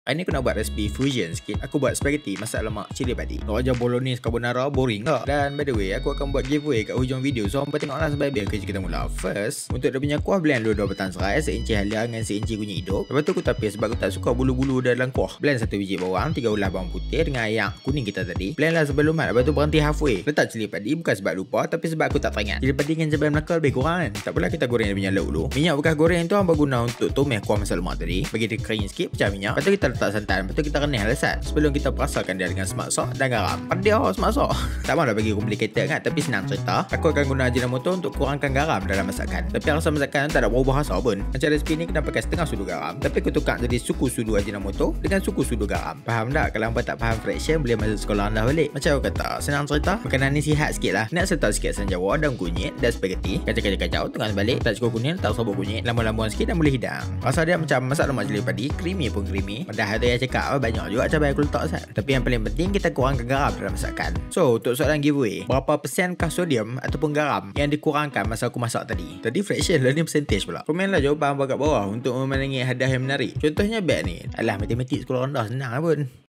Hari ni aku nak buat resipi fusion sikit. Aku buat spaghetti masak lemak cili padi. Nak ajar bolognese carbonara boring tak? Dan by the way, aku akan buat giveaway kat hujung video. So, hampa tengoklah sampai habis kerja kita mula. First, untuk dia punya kuah, blend dulu 2 batang serai, seinci halia dengan seinci kunyit hidup. Lepas tu aku tapis sebab aku tak suka bulu-bulu dalam kuah. Blend 1 biji bawang, 3 ulas bawang putih dengan air kuning kita tadi. Blend lah sebelum mat. Lepas tu berhenti halfway. Letak cili padi bukan sebab lupa, tapi sebab aku tak teringat. Cili padi dengan cabai Melaka lebih kurang kan? Tak apalah, kita goreng dia punya lauk dulu. Minyak bekas goreng tu hampa guna untuk tumis kuah masak lemak tadi. Bagi dia kering sikit, pecah minyak. Lepas tu kita letak santan. Lepas tu kita renyah lesat sebelum kita perasakan dia dengan smart salt dan garam. Dia smart salt. Tak mahu nak bagi complicated kan, tapi senang cerita. Aku akan guna Ajinomoto untuk kurangkan garam dalam masakan. Tapi rasa masakan tak ada berubah rasa pun. Macam resipi ni kena pakai setengah sudu garam, tapi aku tukar jadi suku sudu Ajinomoto dengan suku sudu garam. Faham tak? Kalau hampa tak faham fraction, boleh masuk sekolah anda balik. Macam aku kata, senang cerita. Makanan ni sihat sikit lah. Nak serta sikit asam jawa, daun kunyit dan spaghetti. Kacau-kacau, tengah balik. Tak cukup kunyit, tak sabuk kunyit. Lambun-lambun sikit dan boleh hidang. Rasa dia macam masak lemak cili padi. Creamy pun creamy. Padahal ada yang cakap banyak juga cabai aku letak sat. Tapi yang paling penting kita kurangkan garam dalam masakan. So untuk soalan giveaway, berapa persenkah sodium ataupun garam yang dikurangkan masa aku masak tadi? Tadi fraction lah ni, percentage pula. Komenlah jawapan kat bawah untuk memenangi hadiah yang menarik. Contohnya beg ni. Alah, matematik sekolah rendah senang lah pun.